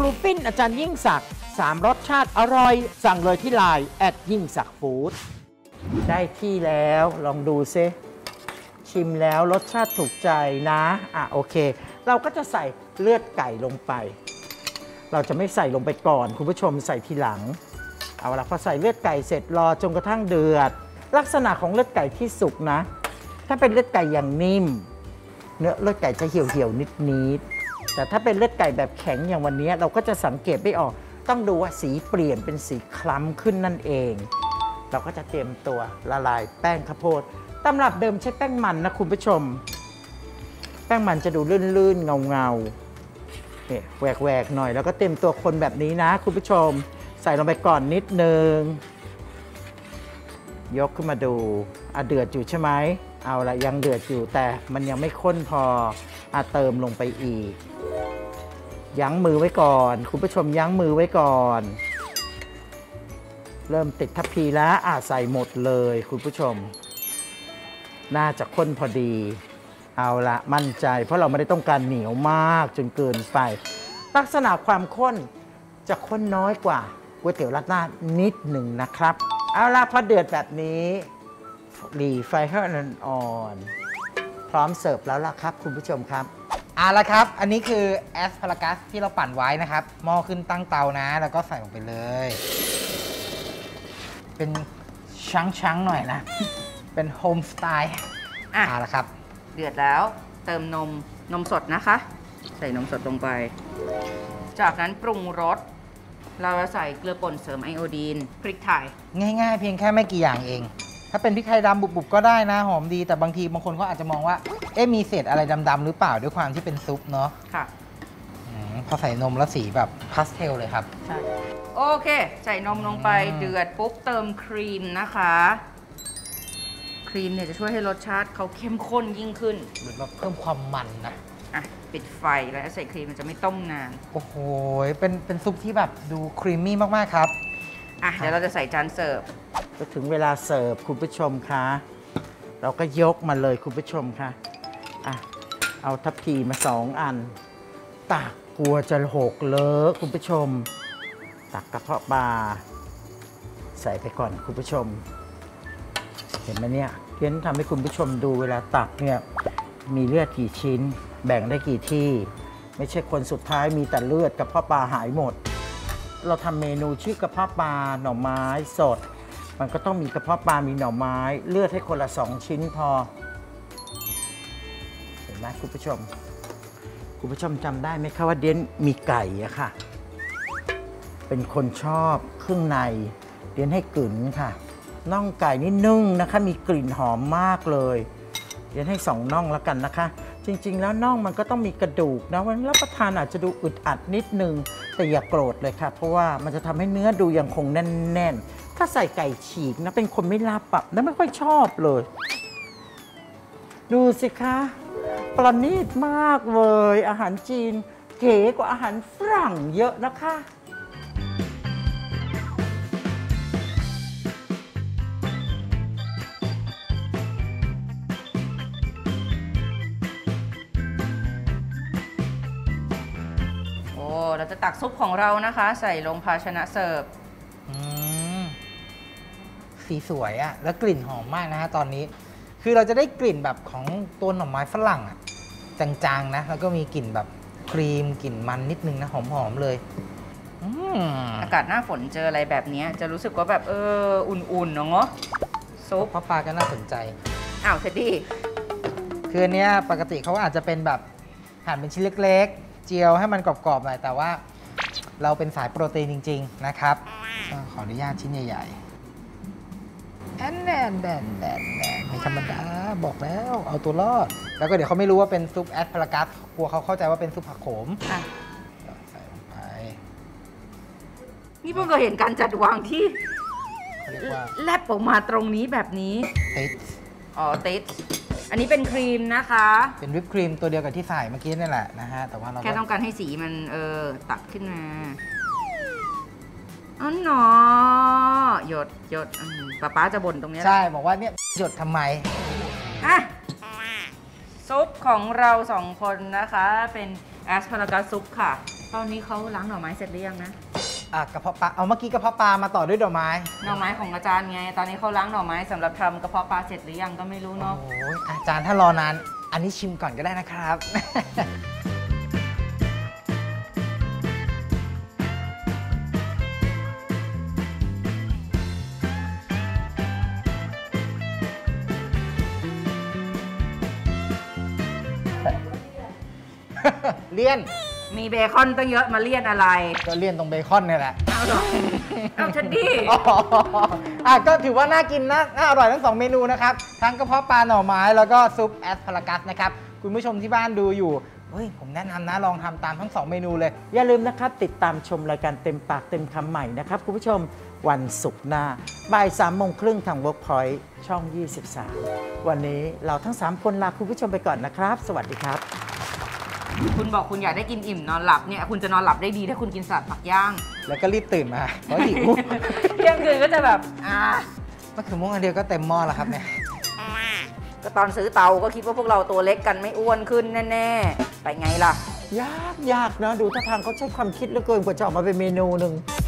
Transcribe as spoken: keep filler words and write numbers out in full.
ลูฟินอาจารย์ยิ่งศักดิ์สามรสชาติอร่อยสั่งเลยที่ไลน์แอดยิ่งศักดิ์ฟู้ดได้ที่แล้วลองดูซิชิมแล้วรสชาติถูกใจนะอ่ะโอเคเราก็จะใส่เลือดไก่ลงไปเราจะไม่ใส่ลงไปก่อนคุณผู้ชมใส่ทีหลังเอาละพอใส่เลือดไก่เสร็จรอจนกระทั่งเดือดลักษณะของเลือดไก่ที่สุกนะถ้าเป็นเลือดไก่อย่างนิ่มเนื้อเลือดไก่จะเหี่ยวเหี่ยวนิดนิดแต่ถ้าเป็นเลือดไก่แบบแข็งอย่างวันนี้เราก็จะสังเกตไม่ออกต้องดูว่าสีเปลี่ยนเป็นสีคล้ำขึ้นนั่นเองเราก็จะเตรียมตัวละลายแป้งข้าวโพดตำรับเดิมใช้แป้งมันนะคุณผู้ชมแป้งมันจะดูลื่นๆเงาๆเนี่ยแหวกๆหน่อยแล้วก็เตรียมตัวคนแบบนี้นะคุณผู้ชมใส่ลงไปก่อนนิดนึงยกขึ้นมาดูอ่ะเดือดอยู่ใช่ไหมเอาละยังเดือดอยู่แต่มันยังไม่ข้นพออ่ะเติมลงไปอีกยั้งมือไว้ก่อนคุณผู้ชมยั้งมือไว้ก่อนเริ่มติดทัพพีแล้วอ่ะใส่หมดเลยคุณผู้ชมน่าจะข้นพอดีเอาละมั่นใจเพราะเราไม่ได้ต้องการเหนียวมากจนเกินไปลักษณะความข้นจะข้นน้อยกว่าก๋วยเตี๋ยวราดหน้านิดหนึ่งนะครับเอาละพอเดือดแบบนี้หลีไฟให้อ่อนๆพร้อมเสิร์ฟแล้วล่ะครับคุณผู้ชมครับเอาละครับอันนี้คือแอสพารากัสที่เราปั่นไว้นะครับหม้อขึ้นตั้งเตานะแล้วก็ใส่ลงไปเลยเป็นช้างๆหน่อยนะเป็นโฮมสไตล์อ่ะเอาละครับเดือดแล้วเติมนมนมสดนะคะใส่นมสดลงไปจากนั้นปรุงรสเราจะใส่เกลือป่นเสริมไอโอดีนพริกไทยง่ายๆเพียงแค่ไม่กี่อย่างเองถ้าเป็นพริกไทยดำบุบๆก็ได้นะหอมดีแต่บางทีบางคนก็อาจจะมองว่าเอ๊ะมีเศษอะไรดำๆหรือเปล่าด้วยความที่เป็นซุปเนาะค่ะพอใส่นมแล้วสีแบบพาสเทลเลยครับใช่โอเคใส่นมลงไปเดือดปุ๊บเติมครีมนะคะครีมเนี่ยจะช่วยให้รสชาติเขาเข้มข้นยิ่งขึ้นเหมือนแบบเพิ่มความมันนะอ่ะปิดไฟแล้วใส่ครีมมันจะไม่ต้มนานโอ้โหเป็นเป็นซุปที่แบบดูครีมมี่มากๆครับอ่ะเดี๋ยวเราจะใส่จานเสิร์ฟก็ถึงเวลาเสิร์ฟคุณผู้ชมคะเราก็ยกมาเลยคุณผู้ชมคะอ่ะเอาทัพพีมาสองอันตักกลัวจะหกเลอะคุณผู้ชมตักกระเพาะปลาใส่ไปก่อนคุณผู้ชมเห็นไหมเนี่ยเรียนทำให้คุณผู้ชมดูเวลาตักเนี่ยมีเลือดกี่ชิ้นแบ่งได้กี่ที่ไม่ใช่คนสุดท้ายมีแต่เลือดกระเพาะปลาหายหมดเราทำเมนูชื่อกระเพาะปลาหน่อไม้สดมันก็ต้องมีกระเพาะปลามีหน่อไม้เลือดให้คนละสองชิ้นพอเห็นไหมคุณผู้ชมคุณผู้ชมจำได้ไหมคะว่าเดียนมีไก่อะค่ะเป็นคนชอบเครื่องในเดียนให้กลิ่นค่ะน่องไก่นี่นึ่งนะคะมีกลิ่นหอมมากเลยเดียนให้สองน่องแล้วกันนะคะจริงๆแล้วน่องมันก็ต้องมีกระดูกนะวันรับประทานอาจจะดูอึดอัดนิดนึงแต่อย่าโกรธเลยค่ะเพราะว่ามันจะทำให้เนื้อดูยังคงแน่นๆถ้าใส่ไก่ฉีกนะเป็นคนไม่รับปรับและไม่ค่อยชอบเลยดูสิคะประณีตมากเลยอาหารจีนเก๋กว่าอาหารฝรั่งเยอะนะคะเราจะตักซุปของเรานะคะใส่ลงภาชนะเสิร์ฟสีสวยอะแล้วกลิ่นหอมมากนะฮะตอนนี้คือเราจะได้กลิ่นแบบของตัวหน่อไม้ฝรั่งอะจางๆนะแล้วก็มีกลิ่นแบบครีมกลิ่นมันนิดนึงนะหอมๆเลยอากาศหน้าฝนเจออะไรแบบนี้จะรู้สึกว่าแบบเอออุ่นๆเนาะซุปพ่อปลาก็น่าสนใจอ้าวเท็ดดี้คืออันเนี้ยปกติเขาอาจจะเป็นแบบหั่นเป็นชิ้นเล็กๆเจียวให้มันกรอบๆหน่อยแต่ว่าเราเป็นสายโปรตีนจริงๆนะครับขออนุญาตชิ้นใหญ่ๆแอนแอนแอนแอนแอนไม่ธรรมดาบอกแล้วเอาตัวรอดแล้วก็เดี๋ยวเขาไม่รู้ว่าเป็นซุปแอสพารากัสกลัวเขาเข้าใจว่าเป็นซุปผักโขมใส่ลงไปนี่เพิ่งเคยเห็นการจัดวางที่แลบออกมาตรงนี้แบบนี้ติดอ๋อติดอันนี้เป็นครีมนะคะเป็นวิปครีมตัวเดียวกับที่ใส่เมื่อกี้นี่แหละนะฮะแต่ว่าเราแค่ต้องการให้สีมันเออตัดขึ้นมาอ๋อหนอหยดหยดป๊าป๊าจะบ่นตรงนี้ใช่บอกว่าเนี่ยหยดทำไมอ่ะซุปของเราสองคนนะคะเป็นแอสพารากัสซุปค่ะตอนนี้เขาล้างหน่อไม้เสร็จหรือยังนะอ่ะกระเพาะปลาเอาเมื่อกี้กระเพาะปลามาต่อด้วยดอกไม้หน่อไม้ของอาจารย์ไง ตอนนี้เขาล้างหน่อไม้สำหรับทำกระเพาะปลาเสร็จหรือยังก็ไม่รู้โอ้เนาะยอาจารย์ถ้ารอนาน อันนี้ชิมก่อนก็ได้นะครับ เลี่ยนมีเบคอนตั้งเยอะมาเลี่ยนอะไรก็เลี่ยนตรงเบคอนเนี่ยแหละเอาหรอเอาฉันดีอ๋ออ่ะก็ถือว่าน่ากินนะน่าอร่อยทั้งสองเมนูนะครับ ทั้งกระเพาะปลาหน่อไม้แล้วก็ซุปแอสพารากัสนะครับ คุณผู้ชมที่บ้านดูอยู่ เฮ้ย ผมแนะนำนะลองทำตามทั้งสองเมนูเลยอย่าลืมนะครับ ติดตามชมรายการเต็มปากเต็มคำใหม่นะครับคุณผู้ชมวันศุกร์หน้าบ่ายสามโมงครึ่งทาง Workpoint ช่อง ยี่สิบสาม วันนี้เราทั้งสามคนลาคุณผู้ชมไปก่อนนะครับ สวัสดีครับคุณบอกคุณอยากได้กินอิ่มนอนหลับเนี่ย คุณจะนอนหลับได้ดีถ้าคุณกินสลัดผักย่างแล้วก็รีบตื่นมาเพราะหิวเที่ยงคืนก็จะแบบ อ่ามะเขือม่วงอันเดียวก็เต็มหม้อแล้วครับเนี่ยก็ตอนซื้อเตาก็คิดว่าพวกเราตัวเล็กกันไม่อ้วนขึ้นแน่ๆ ไปไงล่ะยากยากนะ ดูท่าทางเขาใช้ความคิดเหลือเกินกว่าจะออกมาเป็นเมนูหนึ่ง